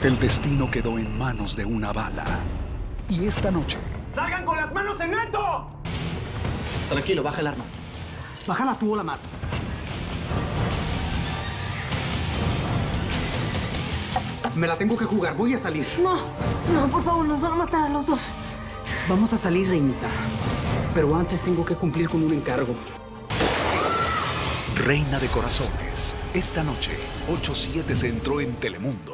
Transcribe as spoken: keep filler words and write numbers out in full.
El destino quedó en manos de una bala. Y esta noche... ¡Salgan con las manos en alto! Tranquilo, baja el arma. Bájala tú o la mato. Me la tengo que jugar, voy a salir. No, no, por favor, nos van a matar a los dos. Vamos a salir, reinita. Pero antes tengo que cumplir con un encargo. Reina de Corazones. Esta noche, ocho siete Centro en Telemundo.